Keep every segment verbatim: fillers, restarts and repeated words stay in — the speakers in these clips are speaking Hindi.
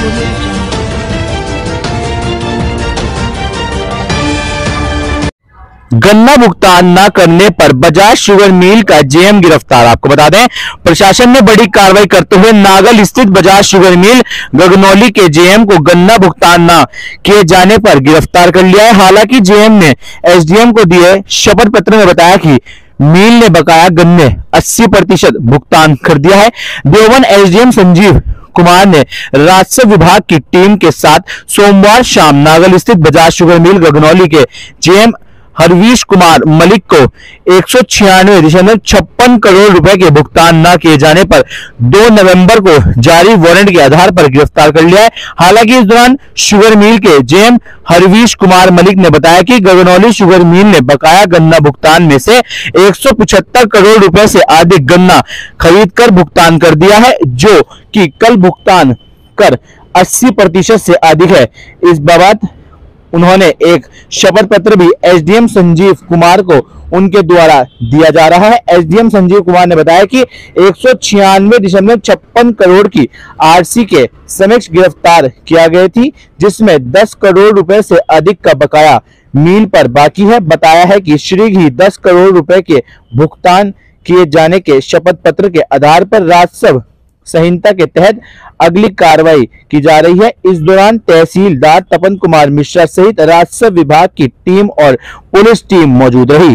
गन्ना भुगतान न करने पर बजाज शुगर मिल का जेएम गिरफ्तार। आपको बता दें, प्रशासन ने बड़ी कार्रवाई करते हुए नागल स्थित बजाज शुगर मिल गगनौली के जेएम को गन्ना भुगतान न किए जाने पर गिरफ्तार कर लिया है। हालांकि जेएम ने एसडीएम को दिए शपथ पत्र में बताया कि मिल ने बकाया गन्ने अस्सी प्रतिशत भुगतान कर दिया है। देवबंद एसडीएम संजीव कुमार ने राजस्व विभाग की टीम के साथ सोमवार शाम नागल स्थित बजाज शुगर मिल गगनौली के जेएम हरवीश कुमार मलिक को एक सौ छियानवे दशमलव छप्पन करोड़ रुपए के भुगतान न किए जाने पर दो नवंबर को जारी वारंट के आधार पर गिरफ्तार कर लिया है। हालांकि इस दौरान शुगर मिल के जेएम हरवीश कुमार मलिक ने बताया कि गगनौली शुगर मिल ने बकाया गन्ना भुगतान में से एक सौ पचहत्तर करोड़ रुपए से अधिक गन्ना खरीद कर भुगतान कर दिया है, जो कि कल भुगतान कर अस्सी प्रतिशत से अधिक है। इस बाबत उन्होंने एक शपथ पत्र भी एसडीएम संजीव कुमार को उनके द्वारा दिया जा रहा है। एसडीएम संजीव कुमार ने बताया कि एक सौ छियानवे दशमलव छप्पन करोड़ की आरसी के समक्ष गिरफ्तार किया गई थी, जिसमें दस करोड़ रुपए से अधिक का बकाया मिल पर बाकी है। बताया है कि शीघ्र ही दस करोड़ रुपए के भुगतान किए जाने के शपथ पत्र के आधार पर राजस्व संहिता के तहत अगली कार्रवाई की जा रही है। इस दौरान तहसीलदार तपन कुमार मिश्रा सहित राजस्व विभाग की टीम और पुलिस टीम मौजूद रही।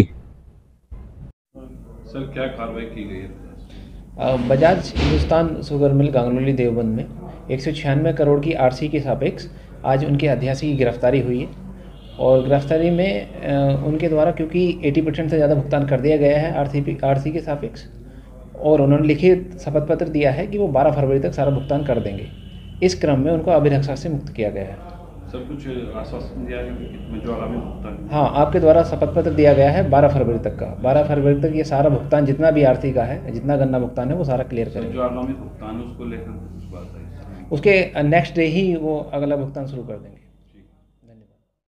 सर, क्या कार्रवाई की गई है? बजाज हिंदुस्तान शुगर मिल गगनौली देवबंद में एक सौ छियानवे करोड़ की आरसी के सापेक्ष आज उनके अध्यासी की गिरफ्तारी हुई है और गिरफ्तारी में उनके द्वारा क्योंकि अस्सी परसेंट से ज़्यादा भुगतान कर दिया गया है आरसी आरसी के सापेक्ष, और उन्होंने लिखित शपथ पत्र दिया है कि वो बारह फरवरी तक सारा भुगतान कर देंगे। इस क्रम में उनको अभिरक्षा से मुक्त किया गया है। सर, कुछ आश्वासन दिया है कि जो आगामी भुगतान? हाँ, आपके द्वारा शपथ पत्र दिया गया है बारह फरवरी तक का। बारह फरवरी तक ये सारा भुगतान जितना भी आरती का है, जितना गन्ना भुगतान है, वो सारा क्लियर करेंगे। जो आगामी भुगतान है उसको लेकर कुछ बात है? उसके नेक्स्ट डे ही वो अगला भुगतान शुरू कर देंगे।